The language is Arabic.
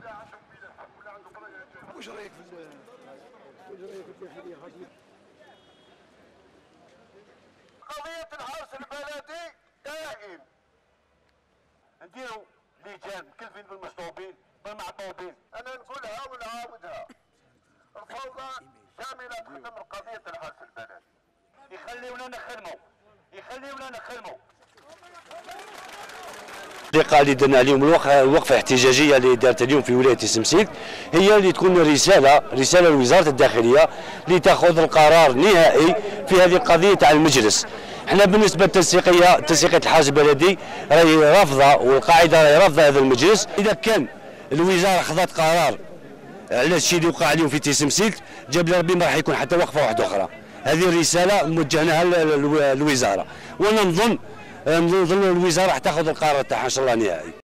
واش رايك في الداخليه غادي؟ قضية الحرس البلدي دائم نديروا لجان مكلفين بالمشطوبين بالمعطوبين، انا نقولها ونعاودها. الفوضى شامله تخدم قضية الحرس البلدي. يخليونا نخدموا. اللقاء اللي درنا اليوم الوقفه احتجاجيه اللي دارت اليوم في ولايه سمسيت هي اللي تكون رساله لوزاره الداخليه لتاخذ القرار النهائي في هذه القضيه تاع المجلس. احنا بالنسبه لتنسيقيه الحرس البلدي راهي رافضه، والقاعده راهي رافضه هذا المجلس. اذا كان الوزاره خذت قرار على الشيء اللي وقع اليوم في تيسمسيت جاب لي ربي ما راح يكون حتى وقفه واحده اخرى. هذه الرساله موجهناها للوزاره، وانا نظن الوزاره راح تاخذ القرار تاعها ان شاء الله نهائي.